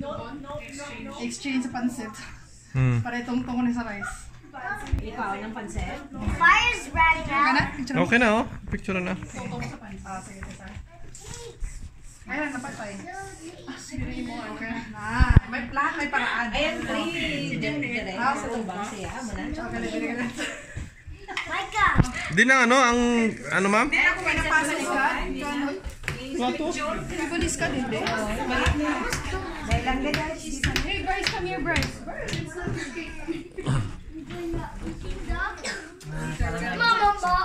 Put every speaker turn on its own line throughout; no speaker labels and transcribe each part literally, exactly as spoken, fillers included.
Exchange sa pansit.
Hmm.
Para itong tungo sa rice.
Ikaw ng pansit?
Fire's running out.
Okay na, oh. Picture na.
Tungo sa pansit. Ah, sige, sige. Ayan, napatay. Ah, sige mo. Okay. Ah, may plan, may paraan.
Ayan, three. Direct.
Ah,
Sa tubang siya. Manan.
Okay, sige, sige.
Micah.
Di na ano, ang, ano ma'am?
Hindi ako may napasa iskad.
Plato?
Hindi ko iskad, hindi.
Dahil lang ganyan.
Hey, Bryce, come here, Bryce.
Mama mo.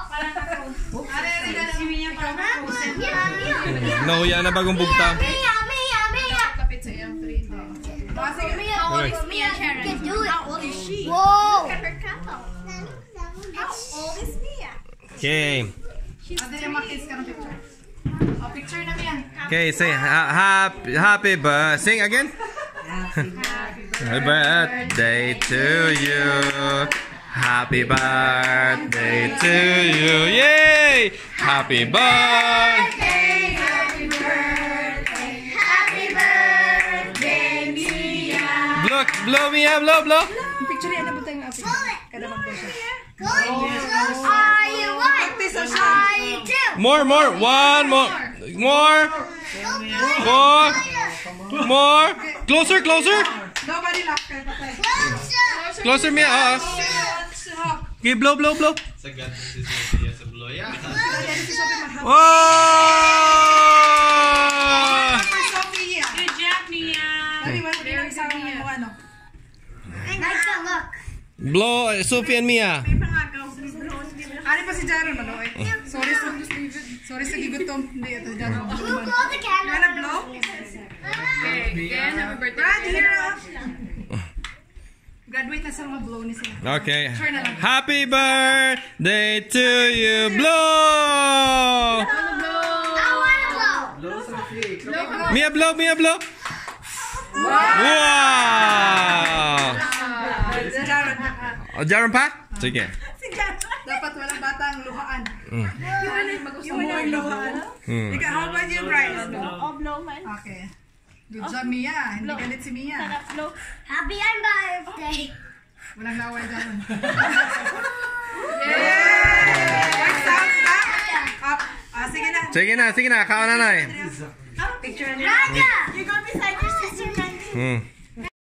Nahuya na bagong bugta.
Mia, Mia, Mia.
Kapit sa iyang three.
How old is Mia, Sharon? Can do it. How old is she? Whoa. Look at her cup. How old is Mia?
Okay.
Ate, yung mga kids ka ng picture. Oh, picture na yan.
Okay, say ha happy, happy birthday. Sing again. Happy birthday to you. Happy birthday to you. Yay! Happy birthday.
Happy birthday. Happy birthday, Mia.
Blow, blow me up, blow, blow.
Yung picture yan, nabutay ng api. Kada mag-blow siya.
Are you one? Are you two?
More, more. One more. More. More. More. Closer, closer.
Nobody laugh. Kaya patay.
Closer.
Closer, Mia. Uh, okay, blow, blow, blow.
Sagad si Sophia sa Bloya.
Oh!
Sophia.
Good job, Mia.
Dali, wala ko lang sa mga ano.
Micah, look.
Blow, Sophie and Mia.
Ano pa si Jaron, ano eh? Sorry sa Sorry sa gigutom. Hindi, ito Jaron.
You blow the candle.
Wanna blow?
Okay, again, happy birthday.
Brad, here up. Graduate na sa mga blow ni sila.
Okay. Happy birthday to you. Blow!
I wanna blow.
Mia, blow, Mia, blow. Wow!
Si Jaron.
Oh, Jaron pa? Sige.
Dapat walang batang luhaan.
Mm.
Gusto mo yung luhaan?
Mm.
Ikaw, how about you, Bryce?
Oh, blow man.
Okay. Good job, Mia. Hindi galit si Mia.
Blow.
Happy birthday.
Walang laway Jaron. Yay! What's up, stop? Up. Ah, sige na.
Sige na, sige na. Kaon na na eh.
Picture na.
Raja. You're going beside your sister, Mandy.
Mm.